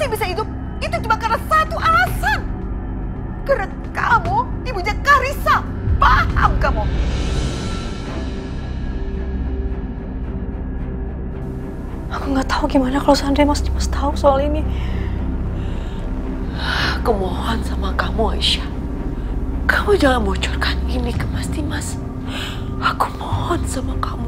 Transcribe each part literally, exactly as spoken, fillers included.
masih bisa hidup, itu cuma karena satu alasan. Karena kamu ibunya Karissa. Paham kamu? Aku nggak tahu gimana kalau seandainya Mas Dimas tahu soal ini. Aku mohon sama kamu, Aisyah. Kamu jangan bocorkan ini ke Mas Dimas. Aku mohon sama kamu.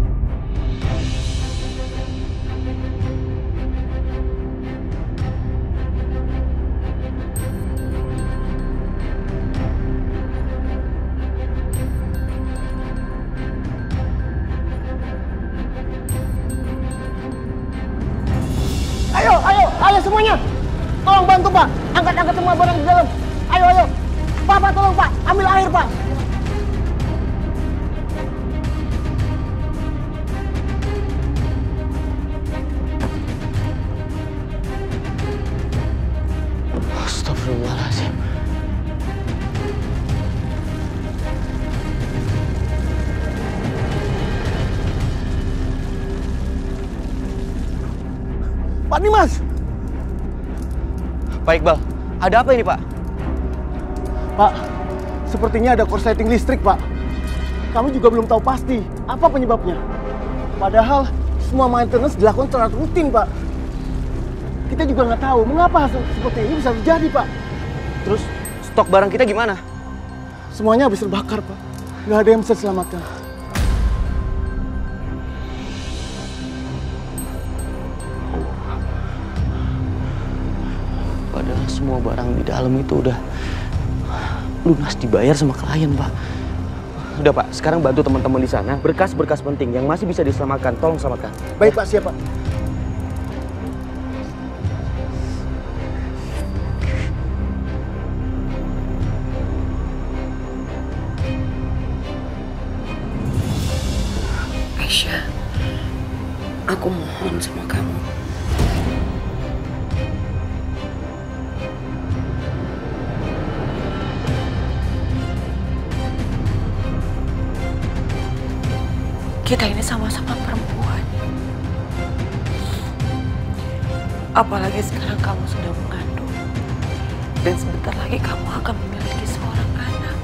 Ayo, ayo, ayo semuanya. Tolong bantu Pak, angkat-angkat semua barang di dalam. Ayo, ayo. Pak, Pak, tolong Pak, ambil air Pak. Astagfirullahaladzim. Pak Dimas. Pak Iqbal, ada apa ini Pak? Pak, sepertinya ada korsleting listrik Pak. Kami juga belum tahu pasti apa penyebabnya. Padahal semua maintenance dilakukan secara rutin Pak. Kita juga nggak tahu mengapa hal seperti ini bisa terjadi Pak. Terus stok barang kita gimana? Semuanya habis terbakar Pak. Nggak ada yang bisa diselamatkan. Padahal semua barang di dalam itu udah lunas dibayar sama klien, Pak. Udah, Pak. Sekarang bantu teman-teman di sana. Berkas-berkas penting yang masih bisa diselamatkan, tolong selamatkan. Baik, Pak. Siap, Pak. Aisyah, aku mohon sama kamu. Kita ini sama-sama perempuan. Apalagi sekarang kamu sudah mengandung. Dan sebentar lagi kamu akan memiliki seorang anak.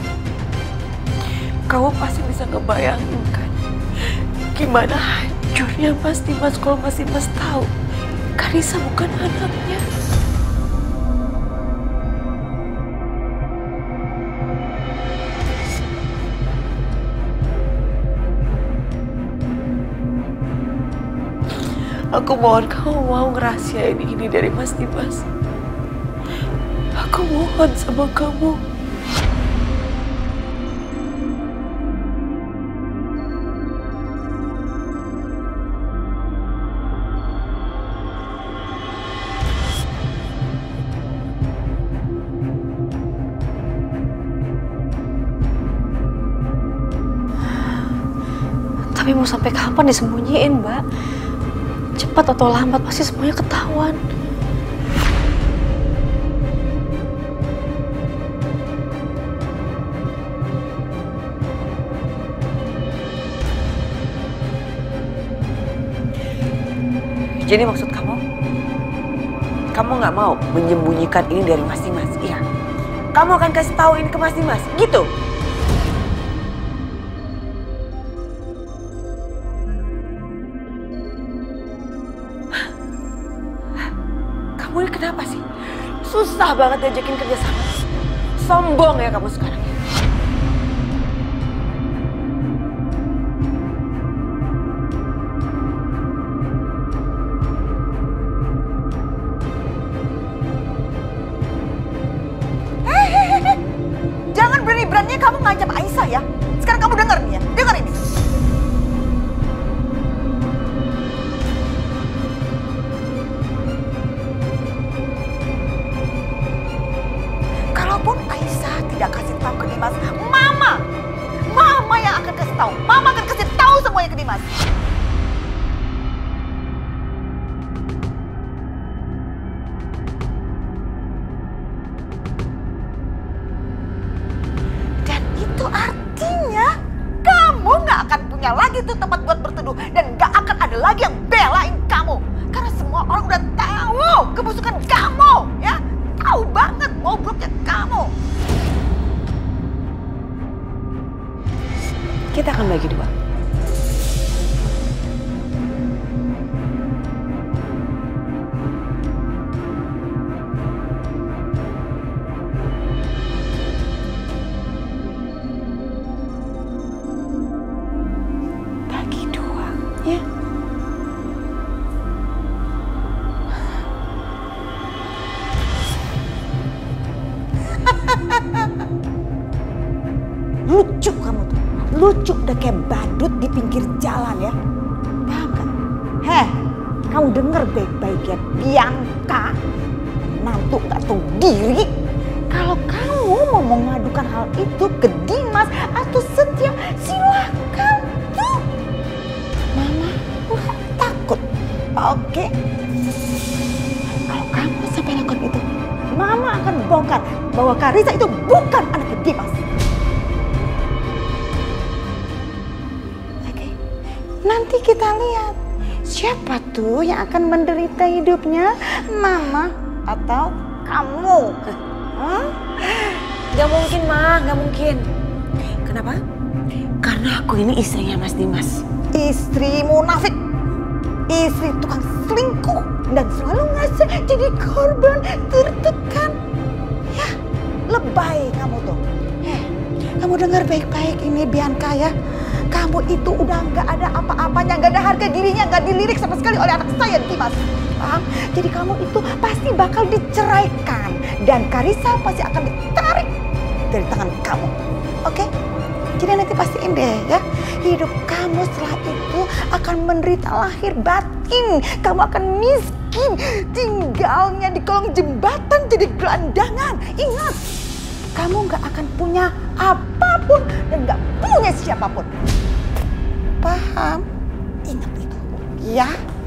Kamu pasti bisa ngebayangin kan? Gimana hancurnya Mas Dimas kalau Mas Dimas tahu Karissa bukan anaknya. Aku mohon kamu mau ngerahasiain ini dari Mas Dimas. Aku mohon sama kamu. Tapi mau sampai kapan disembunyiin, Mbak? Cepat atau lambat pasti semuanya ketahuan. Jadi maksud kamu, kamu nggak mau menyembunyikan ini dari Mas Dimas, iya? Kamu akan kasih tahu ini ke Mas Dimas, gitu? Kamu ini kenapa sih? Susah banget diajakin kerja sama. Sombong ya kamu sekarang. Hehehe, jangan berani-beraninya kamu ngancam Aisyah ya. Sekarang kamu dengar nih ya, dengar ini. Kalaupun Aisyah tidak kasih tahu udah kayak badut di pinggir jalan ya. Paham kan? Heh, kamu denger baik-baik ya, Bianca. Nantu gak tahu diri. Kalau kamu mau mengadukan hal itu ke Dimas atau Setia, silakan tuh. Mama nggak takut, oke? Kalau kamu sampai lakukan itu, Mama akan bongkar bahwa Karissa itu bukan anaknya Dimas. Oke, nanti kita lihat siapa tuh yang akan menderita hidupnya, Mama atau kamu. Hah? Gak mungkin, Ma, gak mungkin. Kenapa? Karena aku ini istrinya Mas Dimas. Istri munafik, istri tukang selingkuh, dan selalu ngasih jadi korban tertekan. Ya, lebay kamu tuh. Eh, kamu dengar baik-baik ini Bianca ya. Kamu itu udah nggak ada apa-apanya, nggak ada harga dirinya, nggak dilirik sama sekali oleh anak saya Dimas. Paham? Jadi kamu itu pasti bakal diceraikan dan Karissa pasti akan ditarik dari tangan kamu. Oke? Jadi nanti pastiin deh ya, hidup kamu setelah itu akan menderita lahir batin. Kamu akan miskin, tinggalnya di kolong jembatan jadi gelandangan. Ingat, kamu nggak akan punya apapun dan nggak punya siapapun. Paham? Ingat itu, ya.